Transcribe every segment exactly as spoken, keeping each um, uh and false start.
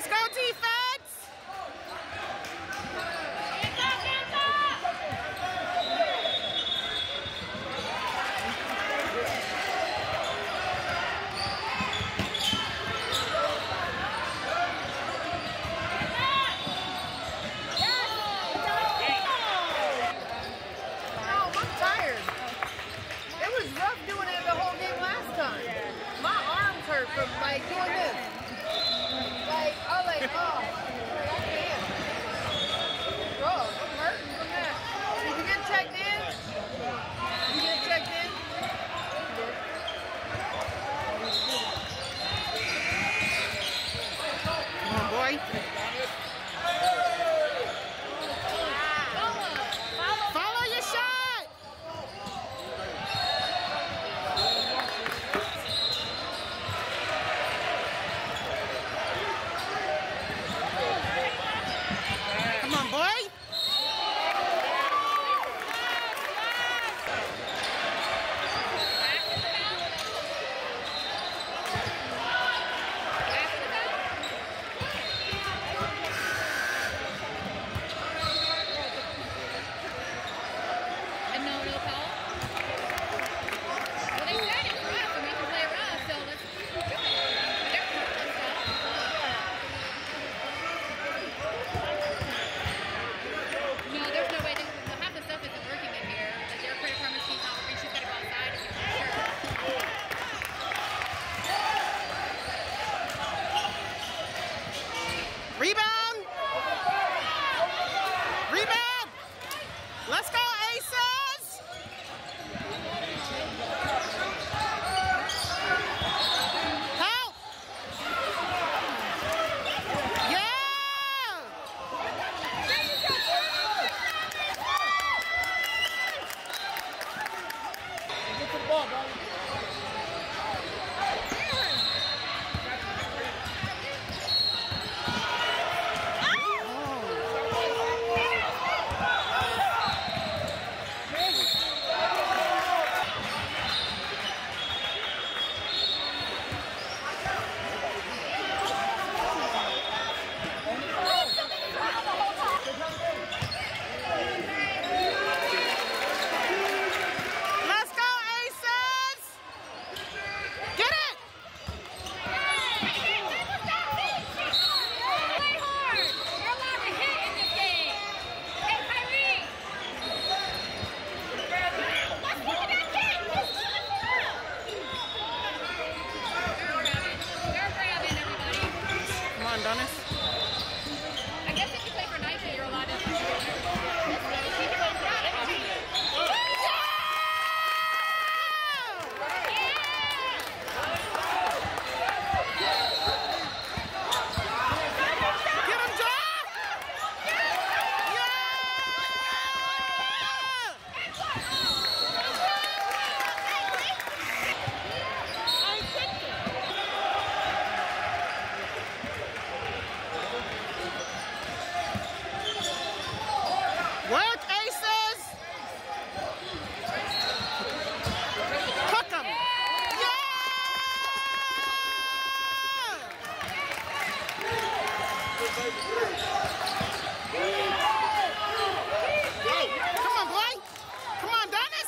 Let's go, defense! From like doing this, like I was like, oh, I can't. Bro, I'm hurting from that. Did you get checked in? Did you get checked in? Come on, boy. Follow your shot. Come on, boy. Rebound! Rebound! Let's go, Aces! Help! Yeah! Get the ball, bro. Let's go, Aces! Get it! Play hard! You're allowed to hit in this game! Hey, Kyrie! Let's look at that kick! Let's look at that! They're grabbing. They're grabbing, everybody. Come on, Donis. I guess if you play for Nike, you're allowed to. Get him, Jack! Yeah! Work, Aces! Cook 'em! Yeah! Come on, boy! Come on, Donis!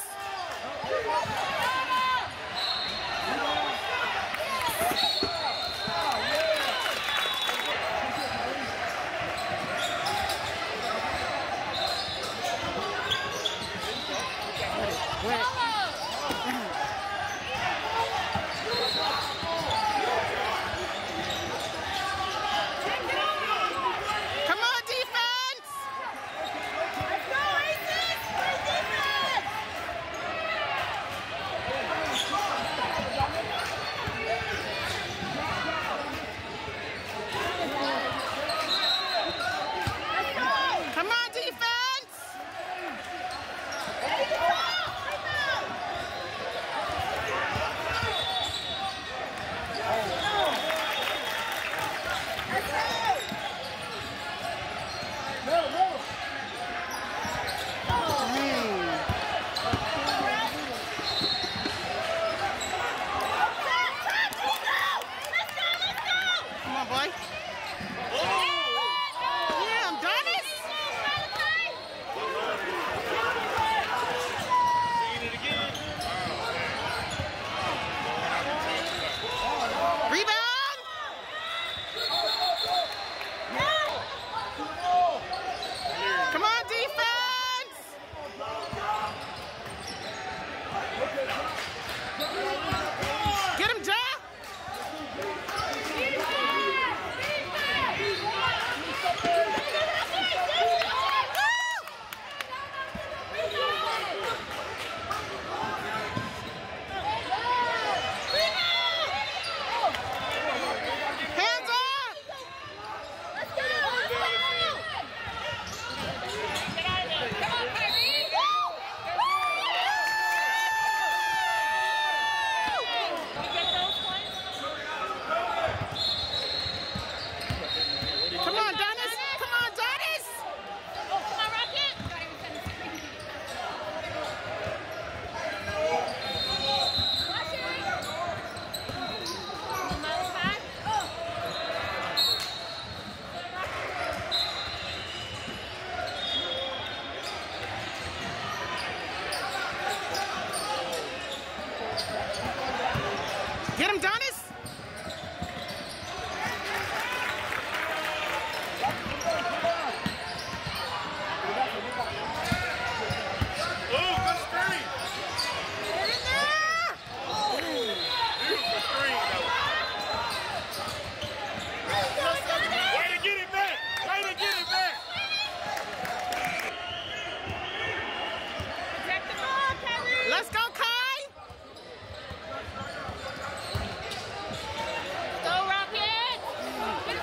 Come on!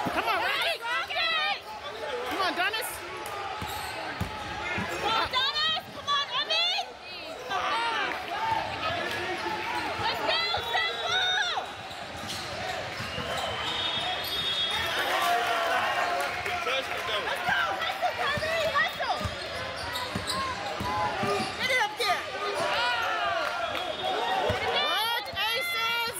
Come on, Ricky. Come on, Dennis. Come on, Dennis. Come on, Emmy. Let's go, Temple. Let's go, hustle, Kyrie, hustle. Get it up there. What, aces?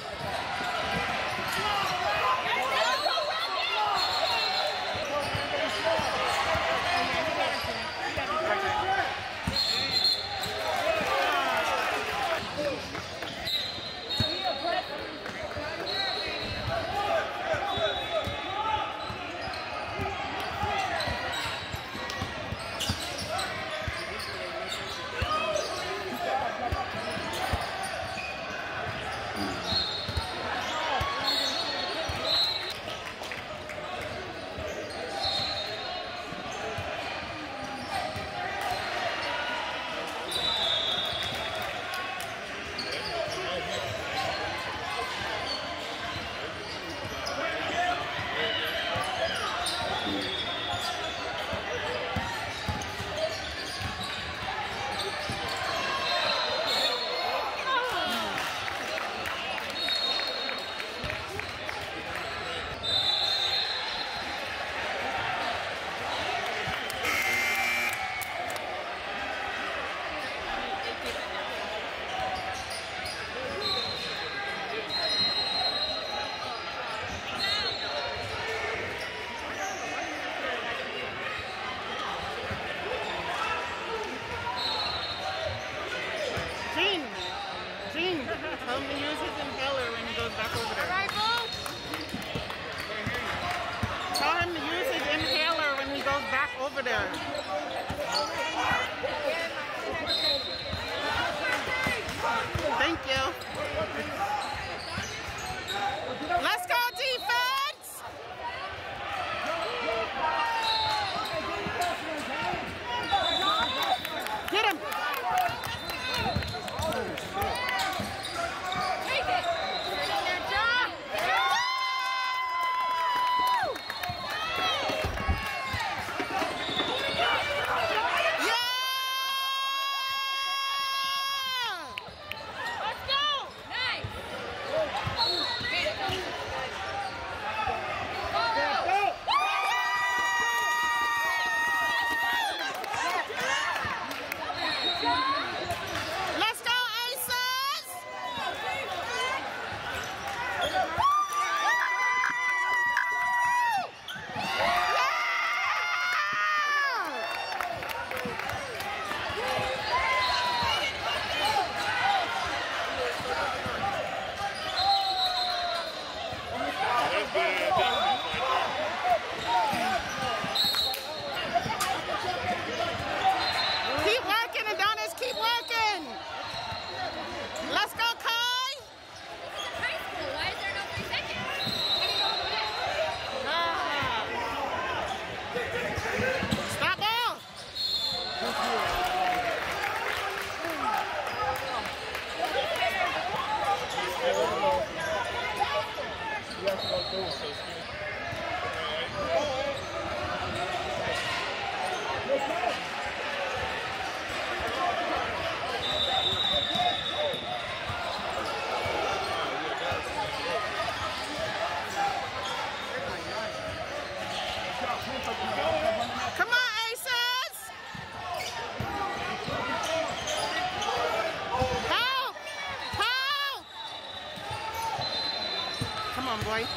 Gene, Gene, tell him to use his inhaler when he goes back over there. All right, Boo. Tell him to use his inhaler when he goes back over there. Thank you. Let's go, defense! Get him! Take it. Good job. Let's go. Nice. Let's go, Aces! Keep working, Adonis, keep working! Let's go, Kai! High school. Why is there no three seconds? Stop ball! Come on, Aces! Help! Help! Come on, boy.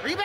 Rebound!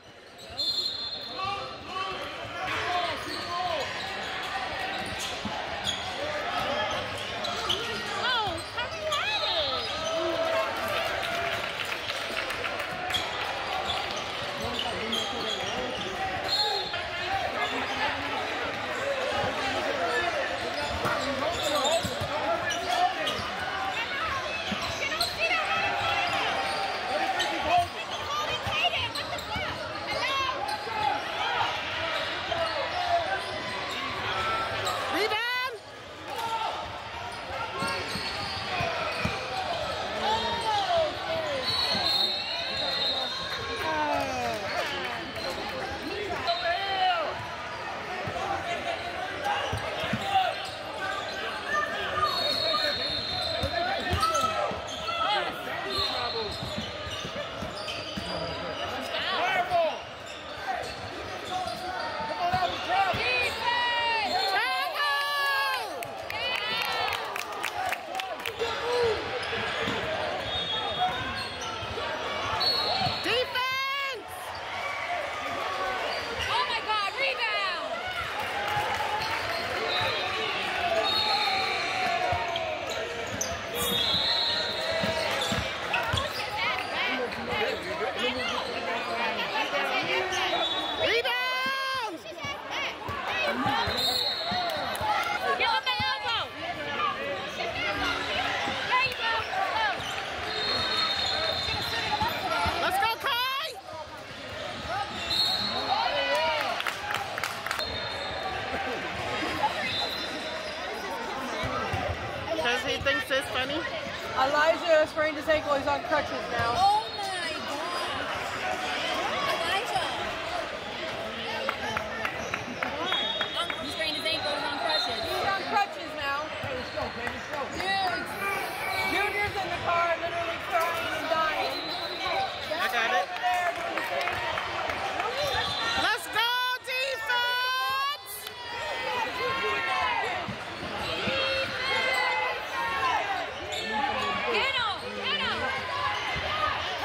He thinks it's funny. Elijah sprained his ankle. He's on crutches now. Oh my God. Elijah. Um, he sprained his ankle. He's on crutches. He's on crutches now. Let's go, baby. Let's go. Dude, Junior's in the car, literally crying and dying. I got it. Over there doing the same thing. Let's go, defense! Get him! Get him!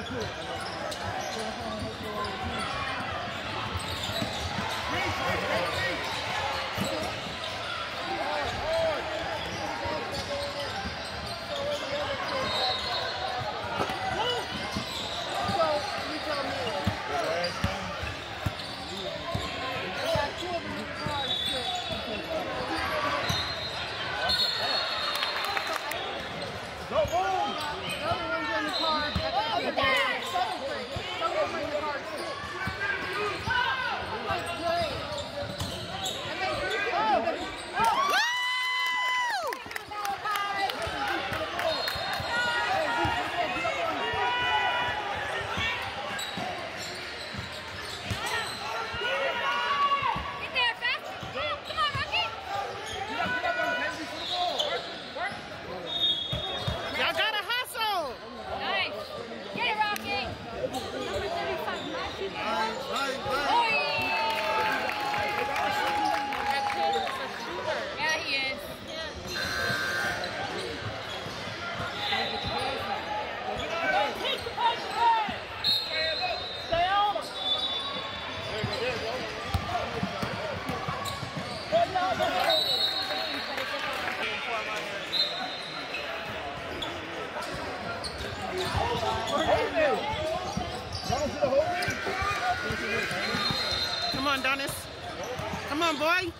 Come on, Donis. Come on, boy.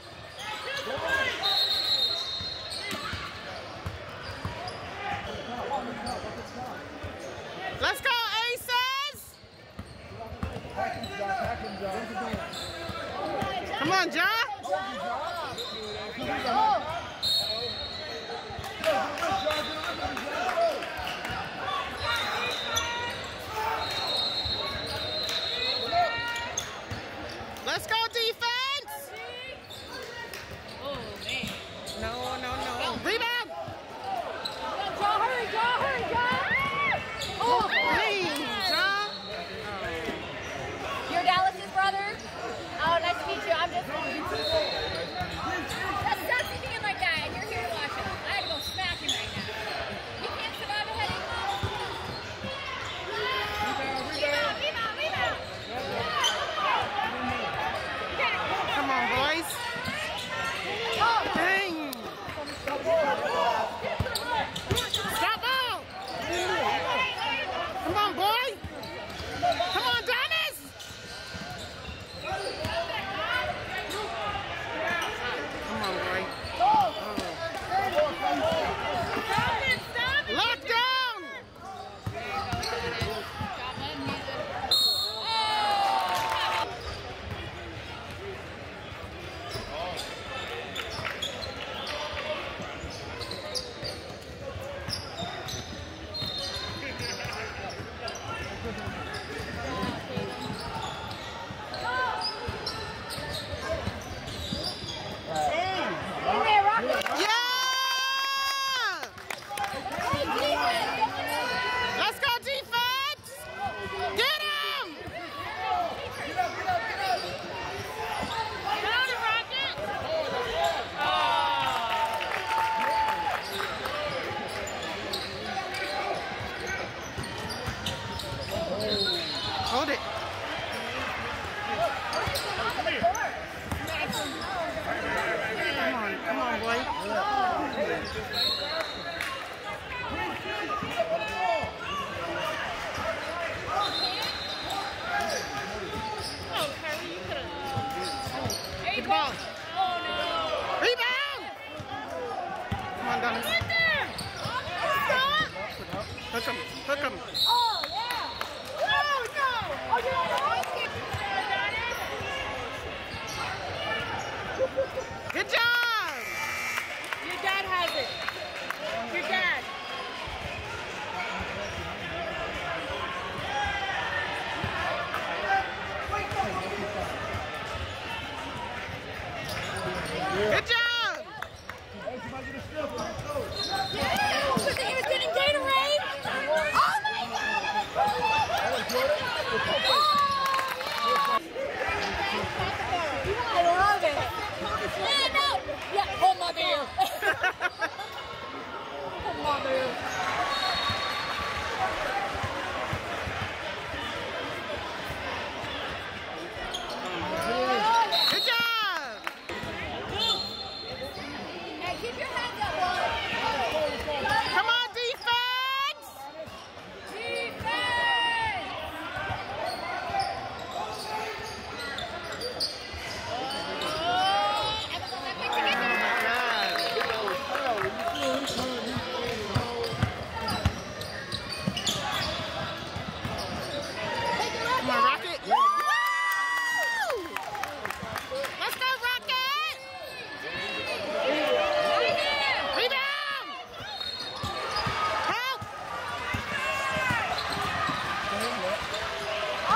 Let's go, Aces. Come on, John. Let's go, defense! Oh, man. No, no, no. Rebound! Draw, hurry, draw, hurry, draw! Oh, Clean, John. You're Dallas's brother? Oh, nice to meet you. I'm just... That's sexy being like that, and you're here to watch him. I had to go smack him right now. He can't survive a heading. Rebound, rebound, rebound! Come on, boys. Dang. Stop ball. Come on, boy. Come on, Dennis. Come on, boy. Lock down. Let's go, defense! Get him! Get up, get up, get up! Get on it, Rocket! Hold it. Come on, come on, boy. Get the ball. Oh, no. Rebound! Come on, Dennis. Hook him, hook him. Oh, yeah. Oh, no. Oh, yeah.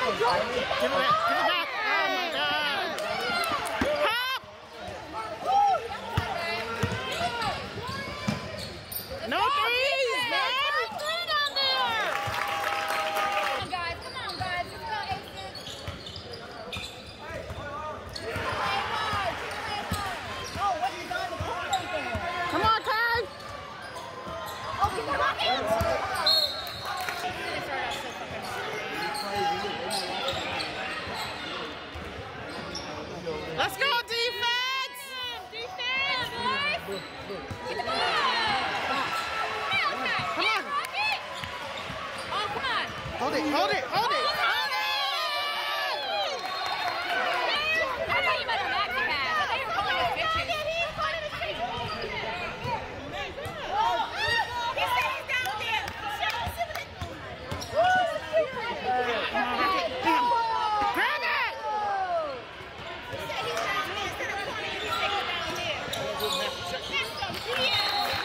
Give it back. Give it back. Oh my God. Hop. No threes, man. Three down there. Come on, guys. Come on, guys. Let's go, Aces. Come on, Kai. Oh, he's not rocking. Let's go, defense. Defense, boys. Get the ball. Come on. Oh, come on. Hold it, hold it, hold it. I thought you meant a maxi pass. I thought you were calling us bitches. He said he's down there. Grab it. He said he's down there. Instead of calling you, he's taking down there. That's some B S.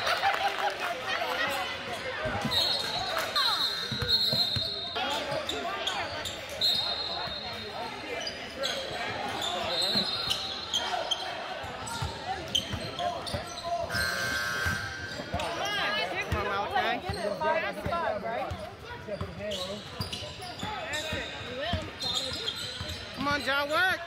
Come on, Malachi. Come on, John, work.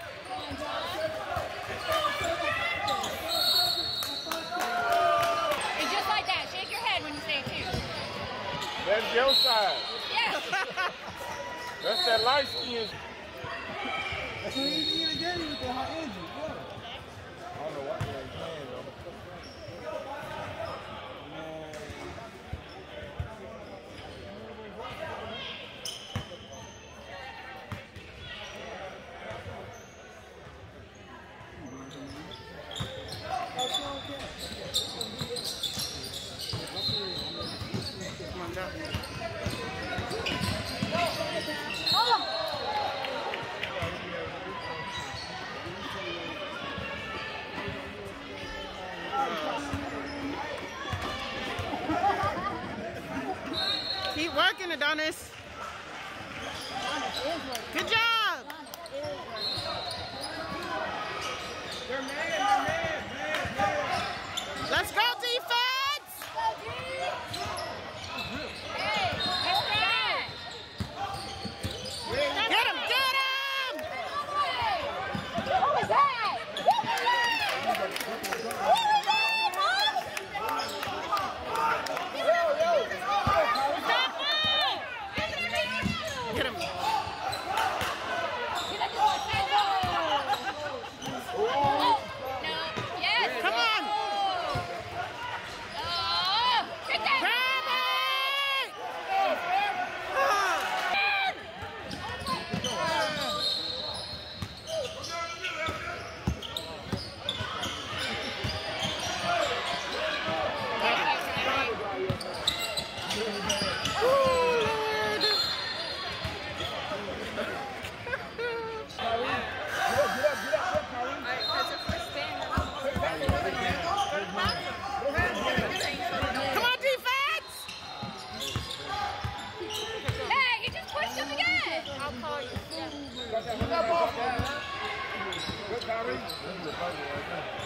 And just like that, shake your head when you say two. That's your side. Yeah. That's that light skin. That's what you need to get with the hot engine. Yeah. I don't know what they're playing though. Come on, John. Keep working, Adonis. Good job. Let's go, defense. Hey, that's bad. Get him, get him. What was that? Get him. Come on. Grab it. Come on, defense. Hey, you just pushed him again. I'll call you. Good, Kyrie.